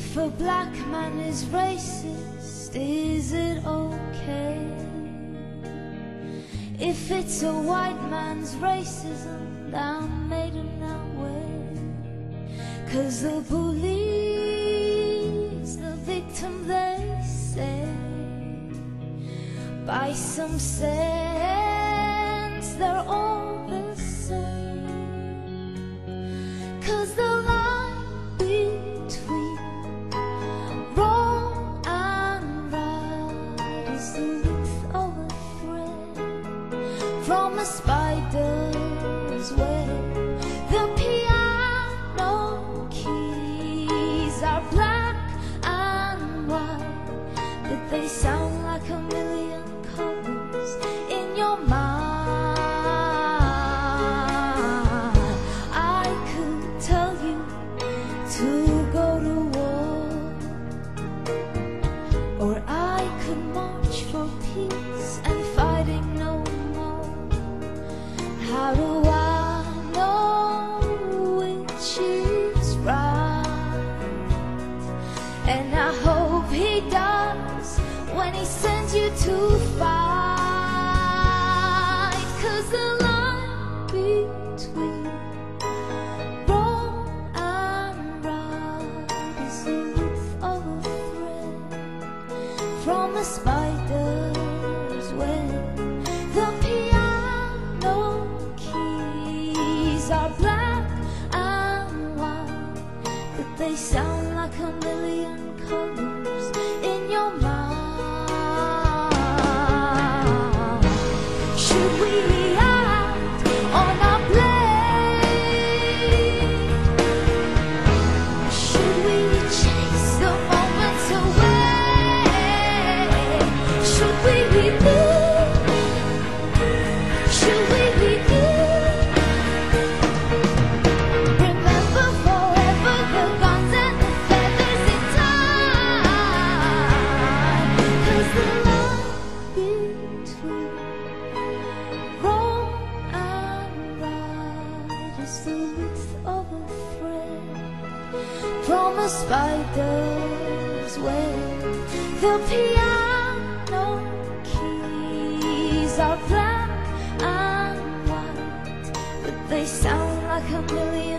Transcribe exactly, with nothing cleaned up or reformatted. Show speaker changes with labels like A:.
A: If a black man is racist, is it okay? If it's a white man's racism, that made him that way. 'Cause the bully's the victim, they say. By some sense, they're all the same. 'Cause the line between wrong and right is the width of a thread from a spider's web. The piano keys are black and white, but they sound like a million colors in your mind. I could tell you to go to war, or I could march for peace and fighting no more. How do I know which is right? And I hope he does when he sends you to fight. 'Cause the line between wrong and right is the width of a thread from a spider's web. The piano keys are black and white, but they sound like a million colors in your mind. Should we react or not blame? Should we chase the moments away? Should we rebuild? Should we rebuild? Remember forever the guns and the feathers in time. 'Cause the line between wrong and right is the width of a thread from a spider's web. The piano keys are black and white, but they sound like a million